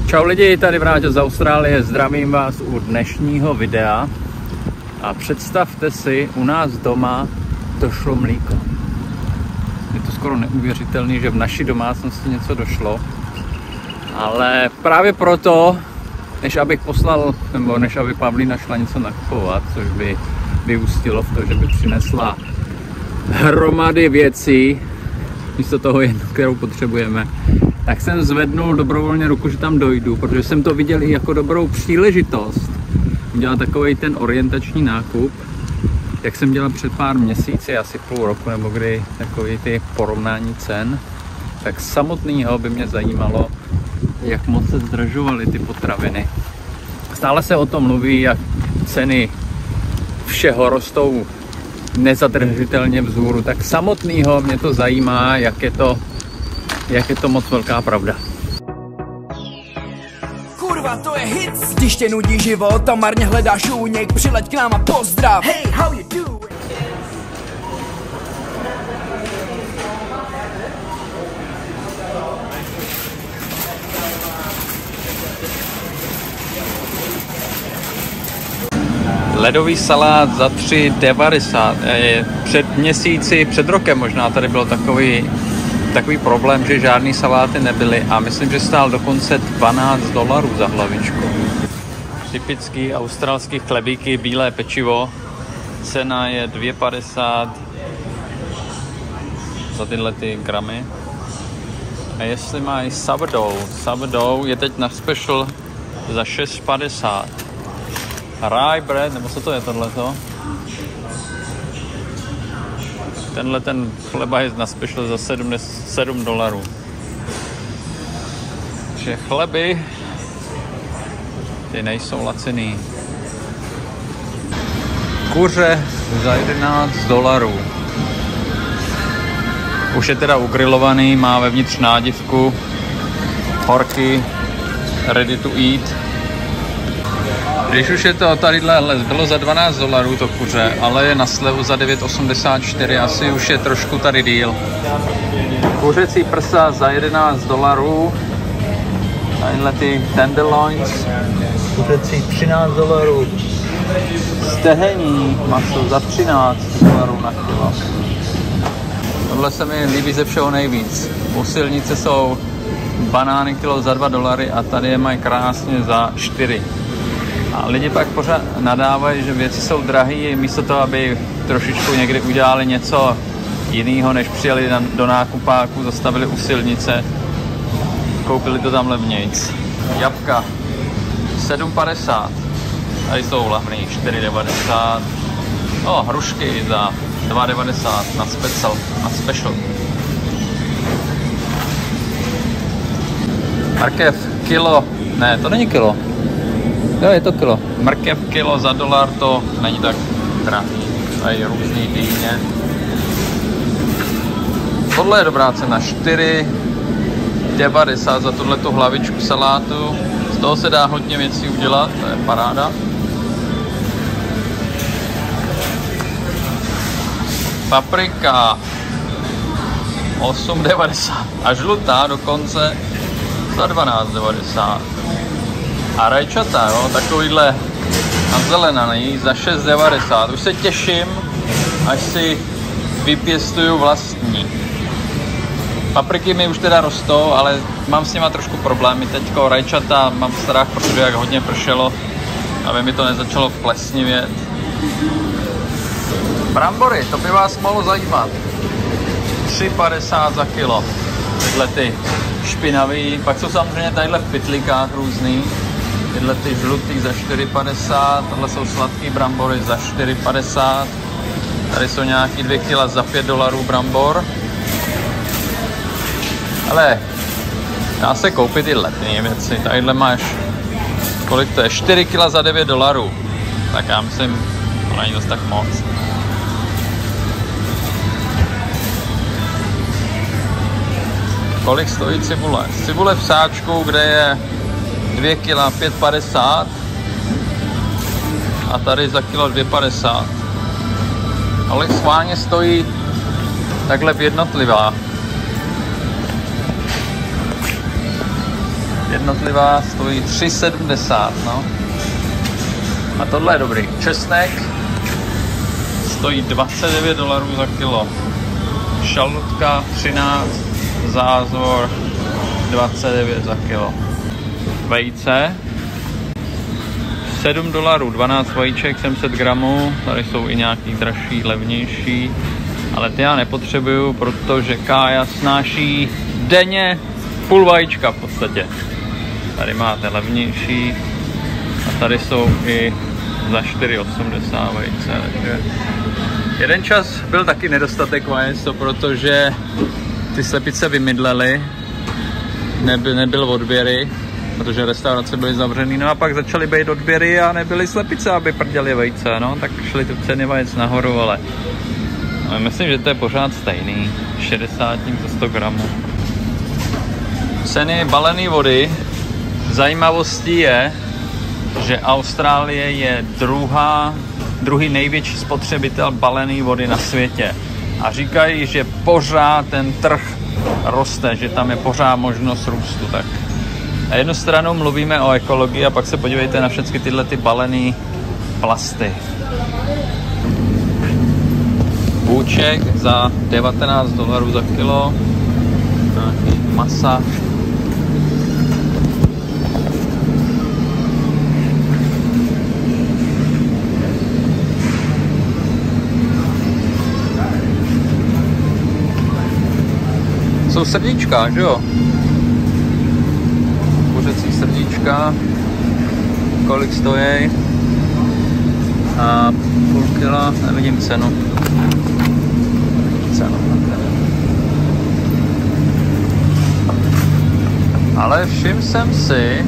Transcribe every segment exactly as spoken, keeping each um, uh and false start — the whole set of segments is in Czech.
Čau lidi, tady Vráťa z Austrálie, zdravím vás u dnešního videa a představte si, u nás doma došlo mlíko. Je to skoro neuvěřitelné, že v naší domácnosti něco došlo, ale právě proto, než abych poslal, nebo než aby Pavlína šla něco nakupovat, což by vyústilo v to, že by přinesla hromady věcí, místo toho jednu, kterou potřebujeme, tak jsem zvednul dobrovolně ruku, že tam dojdu, protože jsem to viděl i jako dobrou příležitost udělat takový ten orientační nákup, jak jsem dělal před pár měsíci, asi půl roku nebo kdy, takový ty porovnání cen. Tak samotného by mě zajímalo, jak moc se zdražovaly ty potraviny. Stále se o tom mluví, jak ceny všeho rostou nezadržitelně vzhůru, tak samotného mě to zajímá, jak je to, jak je to moc velká pravda. Kurva, to je hit. Když tě nudí život a marně hledáš únik, přileď k nám a pozdrav. Hey, how you do? Ledový salát za tři devadesát. Před měsíci, před rokem možná tady byl takový, takový problém, že žádný saláty nebyly a myslím, že stál dokonce dvanáct dolarů za hlavičku. Typický australský chlebíky, bílé pečivo. Cena je dvě padesát za tyhle ty gramy. A jestli mají sourdough, sourdough je teď na special za šest padesát. Rye bread, nebo co to je tohleto? Tenhle ten chleba je na special za sedm dolarů. Takže chleby, ty nejsou laciný. Kuře za jedenáct dolarů. Už je teda ugrilovaný, má vevnitř nádivku, horky, ready to eat. Když už je to tadyhle, bylo za dvanáct dolarů to kuře, ale je na slevu za devět osmdesát čtyři, asi už je trošku tady díl. Kuřecí prsa za jedenáct dolarů, tadyhle ty tenderloins, kuřecí třináct dolarů, stehení maso za třináct dolarů na kilo. Tohle se mi líbí ze všeho nejvíc. U silnice jsou banány kilo za dva dolary a tady je mají krásně za čtyři. A lidi pak pořád nadávají, že věci jsou drahé, místo toho, aby trošičku někdy udělali něco jiného, než přijeli do nákupáku, zastavili u silnice, koupili to tam levnějc. Jabka sedm padesát, tady jsou levný čtyři devadesát. No, hrušky za dva devadesát na special, na special. Markev kilo, ne, to není kilo. Jo, je to kilo. Mrkev kilo za dolar, to není tak drahý. Tady různý dýně. Tohle je dobrá cena, čtyři devadesát za tuhletu hlavičku salátu. Z toho se dá hodně věcí udělat, to je paráda. Paprika osm devadesát a žlutá dokonce za dvanáct devadesát. A rajčata, jo, takovýhle nazelenaný za šest devadesát. Už se těším, až si vypěstuju vlastní. Papriky mi už teda rostou, ale mám s nima trošku problémy. Teďko rajčata mám strach, protože jak hodně pršelo, aby mi to nezačalo plesnivět. Brambory, to by vás mohlo zajímat. tři padesát za kilo. Tyhle ty špinavý, pak jsou samozřejmě tadyhle v pytlíkách různý. Tyhle ty žlutý za čtyři padesát, tohle jsou sladký brambory za čtyři padesát. Tady jsou nějaký dvě kila za pět dolarů brambor. Ale dá se koupit i letní věci. Tadyhle máš, kolik to je, čtyři kila za devět dolarů. Tak já myslím, to není dost tak moc. Kolik stojí cibule? Cibule v sáčku, kde je dvě kila pět padesát a tady za kilo dvě padesát. Ale schválně stojí takhle jednotlivá. jednotlivá stojí tři sedmdesát, no. A tohle je dobrý. Česnek stojí dvacet devět dolarů za kilo. Šalnutka třináct, zázvor dvacet devět za kilo. Vejce sedm dolarů, dvanáct vajíček, sedm set gramů. Tady jsou i nějaký dražší, levnější. Ale ty já nepotřebuju, protože Kája snáší denně půl vajíčka v podstatě. Tady máte levnější. A tady jsou i za čtyři osmdesát vejce, takže jeden čas byl taky nedostatek vajec, protože ty slepice vymydlely, Neby, nebyl odběry, protože restaurace byly zavřený, no a pak začaly být odběry a nebyly slepice, aby prděly vejce, no, tak šly ty ceny vajec nahoru, ale no, myslím, že to je pořád stejný, šedesát za sto gramů. Ceny balené vody, zajímavostí je, že Austrálie je druhá, druhý největší spotřebitel balené vody na světě. A říkají, že pořád ten trh roste, že tam je pořád možnost růstu. Tak na jednu stranu mluvíme o ekologii a pak se podívejte na všechny tyhle ty balené plasty. Bůček za devatenáct dolarů za kilo. Nějaký masa. Jsou srdíčka, že jo? Kuřecí srdíčka. Kolik stojí? A půl kila, nevidím cenu. Cenu. Ale všiml jsem si,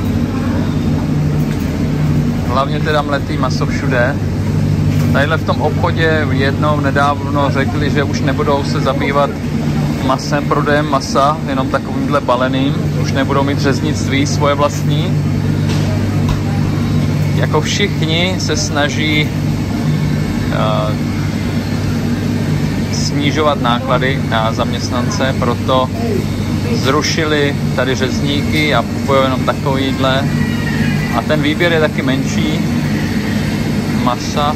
hlavně teda mletý maso všude. Tadyhle v tom obchodě jednou nedávno řekli, že už nebudou se zabývat masem, prodejem masa, jenom takovýmhle baleným. Už nebudou mít řeznictví svoje vlastní. Jako všichni se snaží uh, snižovat náklady na zaměstnance, proto zrušili tady řezníky a kupují jenom takovýhle. A ten výběr je taky menší. Masa.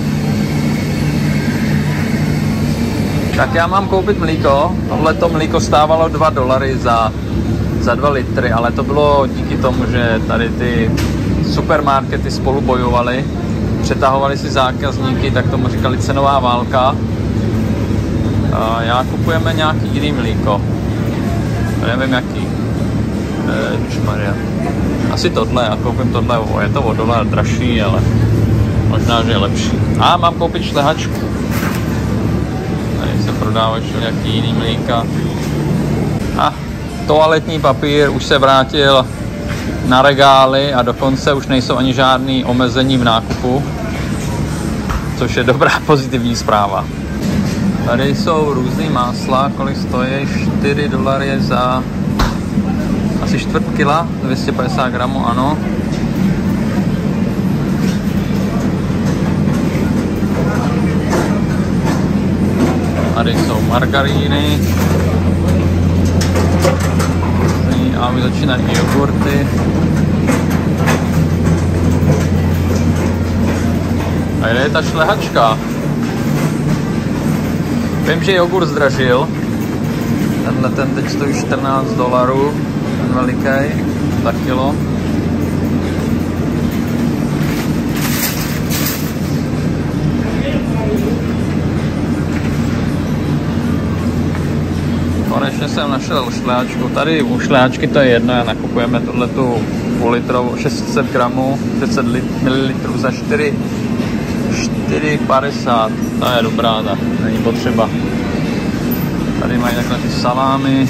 Tak já mám koupit mlíko. Tohleto mlíko stávalo dva dolary za, za dva litry, ale to bylo díky tomu, že tady ty supermarkety spolu bojovaly, přetahovali si zákazníky, tak tomu říkali cenová válka. A já kupujeme nějaký jiný mlíko. Nevím jaký. Ježišmarja. Asi tohle, já koupím tohle, je to o dolar dražší, ale možná, že je lepší. A mám koupit šlehačku. Tady se prodávají nějaký jiný mlíka. A toaletní papír už se vrátil na regály a dokonce už nejsou ani žádný omezení v nákupu, což je dobrá pozitivní zpráva. Tady jsou různý másla, kolik stojí, čtyři dolary za asi čtvrt kila, dvě stě padesát gramů, ano. Tady jsou margaríny. A už začínají jogurty. A kde je ta šlehačka? Vím, že jogurt zdražil. Tenhle ten teď stojí čtrnáct dolarů. Ten veliký, za kilo. Konečně jsem našel šlehačku. Tady u šlehačky to je jedno, já nakupujeme tohletu půl litrovou, šest set gramů, šest set mililitrů za čtyři padesát. To je dobrá, ta není potřeba. Tady mají takhle ty salámy.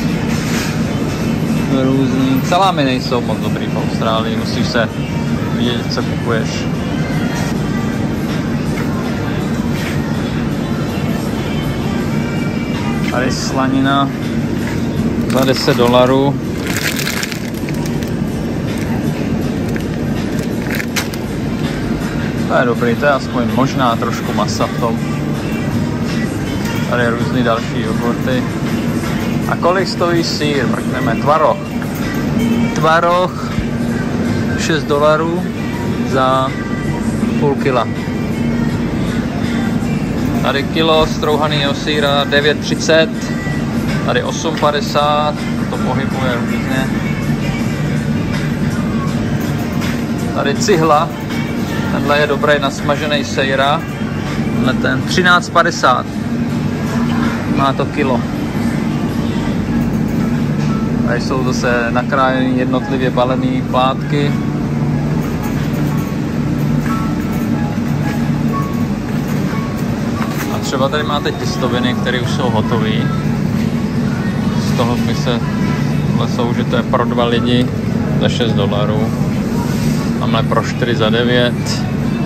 Různý. Salámy nejsou moc dobrý v Austrálii, musíš se vidět, co kupuješ. Tady slanina za deset dolarů. To je dobrý, to je aspoň možná trošku masa v tom. Tady je různý další jogurty. A kolik stojí sýr? Mrkneme. Tvaroh. tvaroh šest dolarů za půl kila. Tady kilo strouhaného sýra devět třicet, tady osm padesát, to pohybuje různě. Tady cihla, tenhle je dobrý na smažený sejra, tenhle ten třináct padesát, má to kilo. Tady jsou zase nakrájené jednotlivě balené plátky. A třeba tady máte těstoviny, které už jsou hotové. Z toho by se lesou, že to je pro dva lidi za šest dolarů. Máme pro čtyři za devět.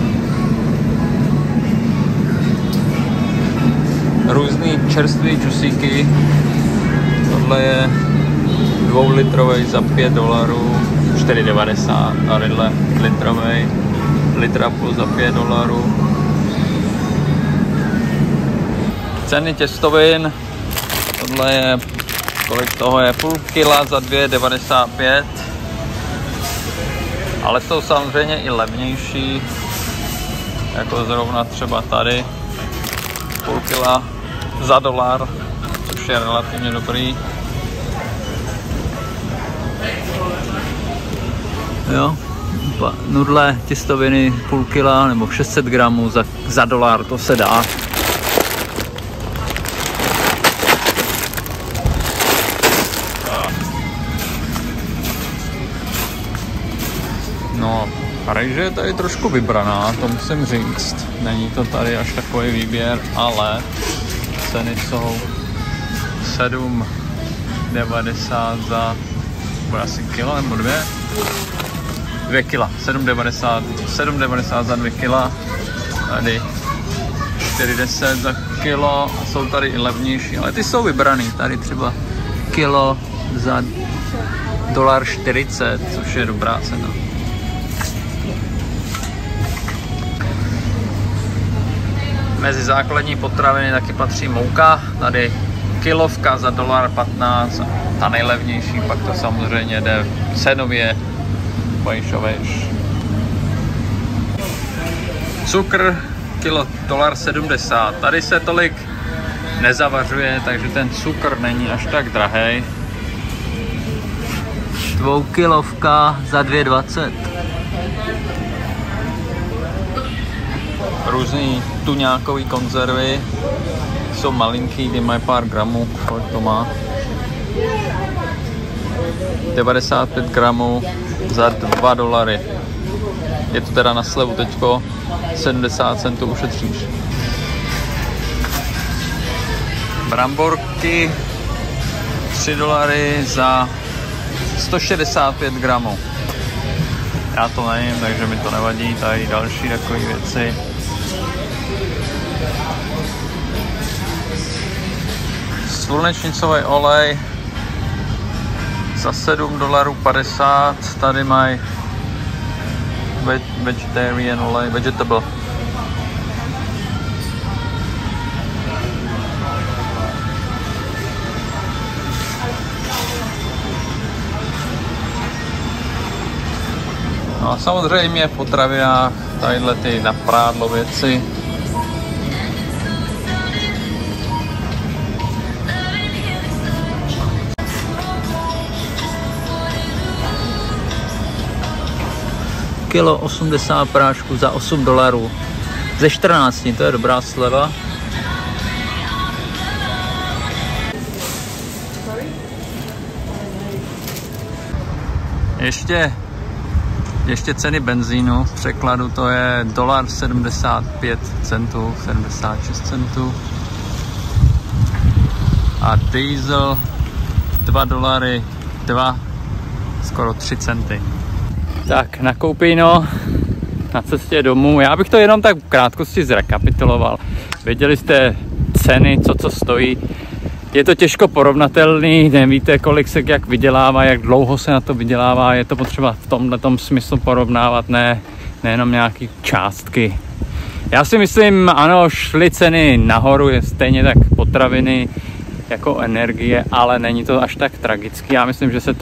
Různý čerstvé džusíky. Tohle je dvoulitrový za pět dolarů, čtyři devadesát, a tohle litrový, litra půl za pět dolarů. Ceny těstovin, tohle je, kolik toho je, půl kila za dvě devadesát pět, ale jsou samozřejmě i levnější, jako zrovna třeba tady, půl kila za dolar, což je relativně dobrý. Jo, nudle těstoviny půl kila nebo šest set gramů za, za dolar, to se dá. No, rejže je tady trošku vybraná, to musím říct. Není to tady až takový výběr, ale ceny jsou sedm devadesát za, bude asi kilo nebo dvě? dvě kila, sedm devadesát za dvě kila, tady čtyři deset za kilo, a jsou tady i levnější, ale ty jsou vybraný, tady třeba kilo za dolar čtyřicet, což je dobrá cena. Mezi základní potraviny taky patří mouka, tady kilovka za dolar patnáct, ta nejlevnější, pak to samozřejmě jde cenově vejš a vejš. Cukr, kilo dolar sedmdesát, tady se tolik nezavařuje, takže ten cukr není až tak drahej. Dvoukilovka za dvě dvacet. Různý tuňákový konzervy, jsou malinký, ty mají pár gramů, kolik to má. devadesát pět gramů za dva dolary. Je to teda na slevu teďko, sedmdesát centů ušetříš. Bramborky tři dolary za sto šedesát pět gramů. Já to nejím, takže mi to nevadí, tady další takové věci. Slunečnicový olej za sedm dolarů padesát, tady mají vegetarian olej, vegetable. No a samozřejmě v potravinách tadyhle ty na prádlo věci. Kilo osmdesát prášku za osm dolarů. Ze čtrnácti, to je dobrá sleva. Ještě, ještě ceny benzínu, v překladu to je dolar sedmdesát pět centů, sedmdesát šest centů. A diesel dva dolary, dva, skoro tři centy. Tak, nakoupíno na cestě domů. Já bych to jenom tak v krátkosti zrekapituloval. Věděli jste ceny, co co stojí. Je to těžko porovnatelný, nevíte, kolik se jak vydělává, jak dlouho se na to vydělává. Je to potřeba v tomhletom smyslu porovnávat, ne, nejenom nějaký částky. Já si myslím, ano, šly ceny nahoru, je stejně tak potraviny jako energie, ale není to až tak tragický. Já myslím, že se to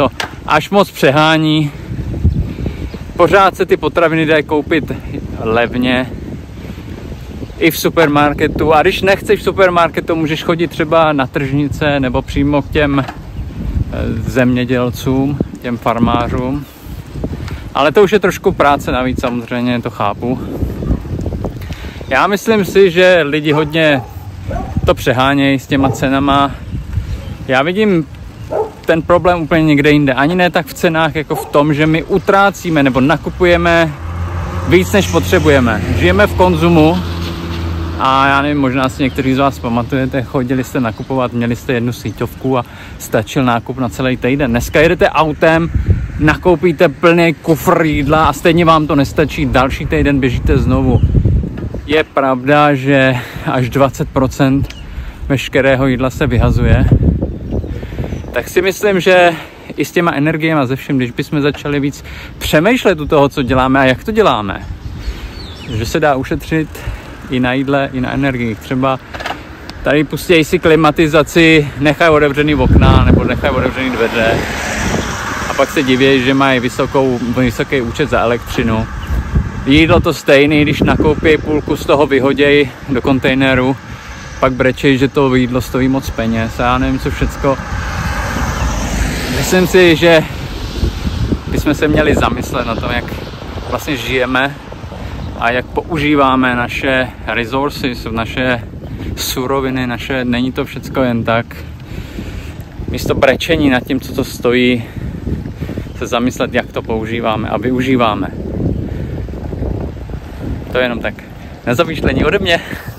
až moc přehání. Pořád se ty potraviny dají koupit levně i v supermarketu, a když nechceš v supermarketu, můžeš chodit třeba na tržnice nebo přímo k těm zemědělcům, těm farmářům. Ale to už je trošku práce navíc, samozřejmě, to chápu. Já myslím si, že lidi hodně to přehánějí s těma cenama. Já vidím ten problém úplně někde jinde. Ani ne tak v cenách, jako v tom, že my utrácíme nebo nakupujeme víc, než potřebujeme. Žijeme v konzumu a já nevím, možná si někteří z vás pamatujete, chodili jste nakupovat, měli jste jednu síťovku a stačil nákup na celý týden. Dneska jedete autem, nakoupíte plný kufr jídla a stejně vám to nestačí. Další týden běžíte znovu. Je pravda, že až dvacet procent veškerého jídla se vyhazuje. Tak si myslím, že i s těma energiemi a ze všem, když bychom začali víc přemýšlet u toho, co děláme a jak to děláme, že se dá ušetřit i na jídle, i na energiích. Třeba tady pustějí si klimatizaci, nechají otevřený okna nebo nechají otevřený dveře a pak se diví, že mají vysokou, vysoký účet za elektřinu. Jídlo to stejný, když nakoupí půlku, z toho vyhodějí do kontejneru, pak brečejí, že to jídlo stojí moc peněz a já nevím co všecko. Myslím si, že bychom se měli zamyslet na tom, jak vlastně žijeme a jak používáme naše resources, naše suroviny, naše, není to všecko jen tak. Místo brečení nad tím, co to stojí, se zamyslet, jak to používáme a využíváme. To je jenom tak na zamýšlení ode mě.